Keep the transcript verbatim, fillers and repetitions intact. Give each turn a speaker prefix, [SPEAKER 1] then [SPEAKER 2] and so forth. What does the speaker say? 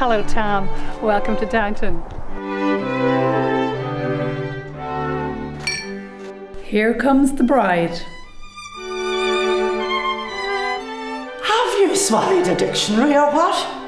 [SPEAKER 1] Hello, Tam. Welcome to Downton.
[SPEAKER 2] Here comes the bride.
[SPEAKER 3] Have you swallowed a dictionary or what?